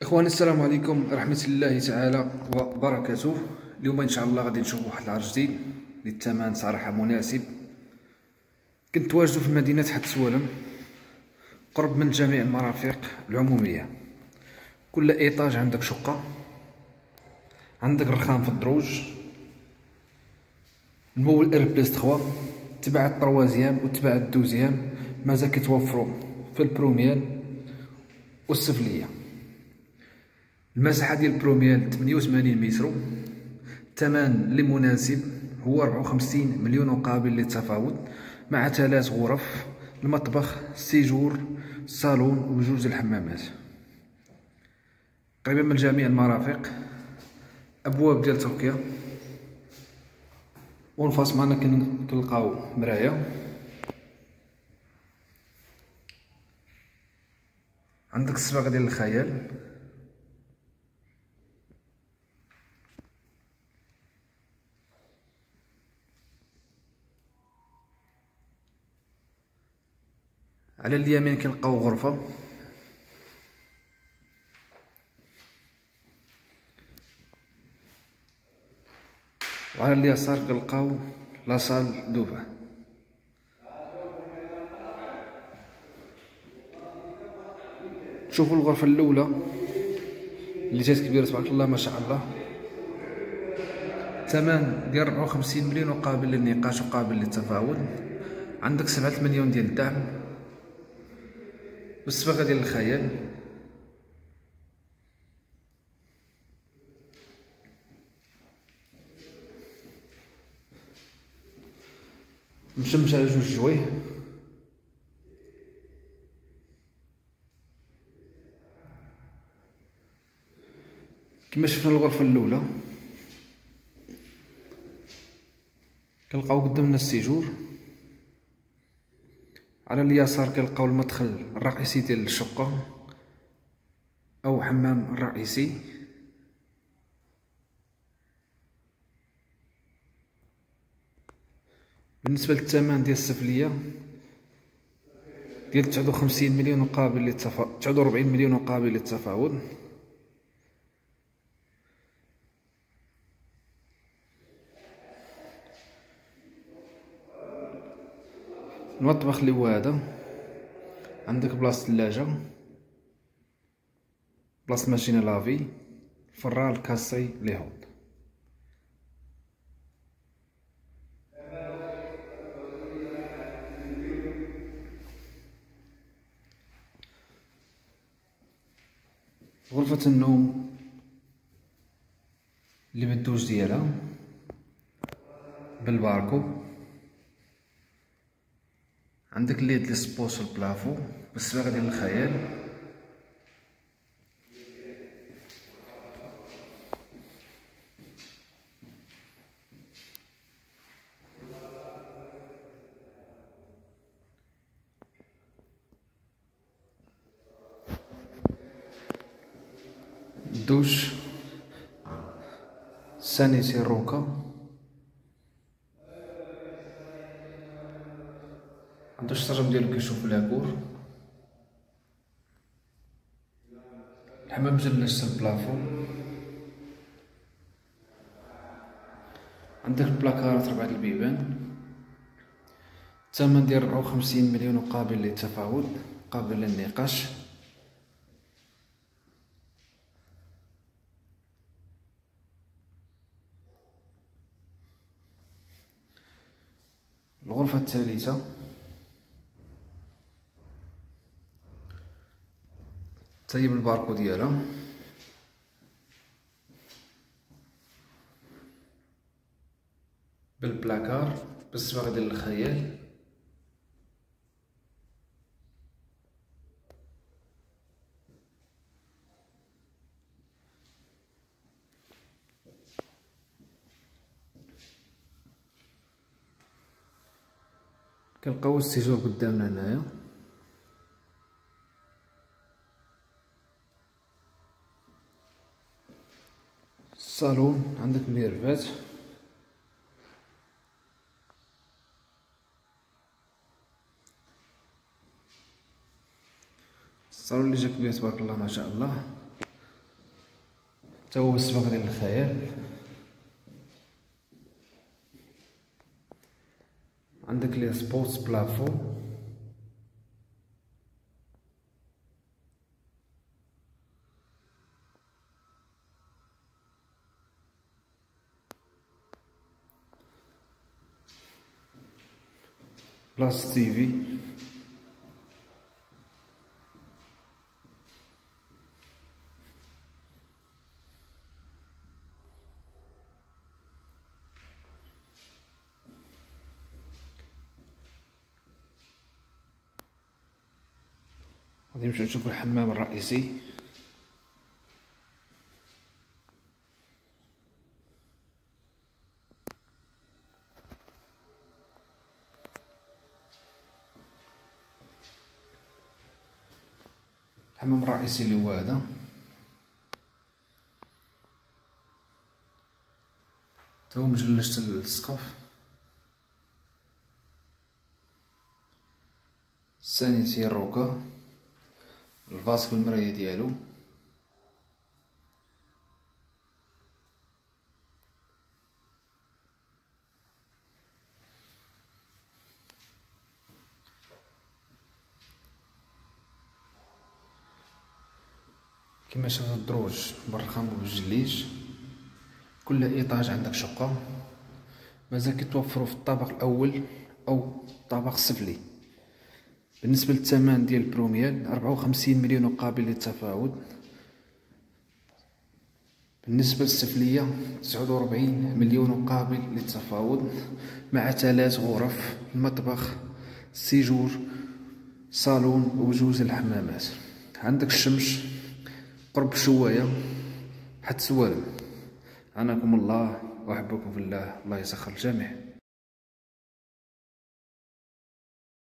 اخواني السلام عليكم ورحمه الله تعالى وبركاته. اليوم ان شاء الله غادي نشوف واحد العرض جديد للثمن صراحه مناسب. كنت تواجدوا في مدينه حد سوالم قرب من جميع المرافق العموميه. كل ايطاج عندك شقه، عندك الرخام في الدروج، المول ار بلس 3 تبع الطروازيام وتبع الدوزيام مازال كيتوفروا في البروميال والسفليه. المساحه ديال البروميال 88 متر. الثمن اللي مناسب هو 54 مليون وقابل للتفاوض، مع 3 غرف، المطبخ، السيجور، الصالون وجوج الحمامات، قريبا من جميع المرافق. ابواب ديال تركيا، ونفاس معنا كنلقاو مرايه. عندك الصباغه ديال الخيال، على اليمين كنلقاو غرفه، وعلى اليسار كنلقاو لاصال دوفا. شوفوا الغرفه الاولى اللي جات كبيره تبارك الله ما شاء الله. ثمن ديال 54 مليون وقابل للنقاش وقابل للتفاوض. عندك 7 مليون ديال الدعم والصباغه ديال الخيال. مشمش على جوج جويه. كما شفنا الغرفه الاولى كنلقاو قدامنا السيجور. على اليسار كنلقاو المدخل الرئيسي ديال الشقه او حمام الرئيسي. بالنسبه للثمن ديال السفليه ديال 59 مليون وقابل للتفاوض، 49 مليون وقابل للتفاوض. المطبخ اللي هو هذا، عندك بلاصه ثلاجه، بلاصه ماشينه لافي، فران، كاسي، ليهود. غرفة النوم اللي بالدوش ديالها بالباركو. عندك ليد لي سبوس البلافو بالصباغه ديال الخيال. الدوش سانيتي روكا. عندو الشرب ديالو كيشوف لاكور. الحمام جلس البلافو. عندك البلاكارات 4 البيبان. الثمن ديال 54 مليون وقابل للتفاوض قابل للنقاش. الغرفة الثالثة تاهي بالباركو ديالها. بالبلاكار بالصباغه ديال الخيال. كنلقاو السيجور قدامنا هنايا. الصالون عندك ميرفات. الصالون اللي جا كبير تبارك الله ما شاء الله. حتى هو بالسباق ديال الخيال. عندك لي سبورتس بلافو، بلاص تيفي، غادي نمشيو نشوفو الحمام الرئيسي. الحمام الرئيسي اللي هو هذا، تا هو مجلج السقف، السانيتي الروكا، الفاس بالمراية ديالو، كما شاف الدروج بالرخام وبالجليج. كل ايطاج عندك شقة، مازال كيتوفروا في الطابق الاول او الطابق السفلي. بالنسبة للثمن ديال البروميال 54 مليون وقابل للتفاوض. بالنسبة للسفلية 49 مليون وقابل للتفاوض، مع 3 غرف، المطبخ، السيجور، صالون وجوز الحمامات. عندك الشمس قرب شواية حد سوالم. عناكم الله وأحبكم في الله، الله يسخر الجميع.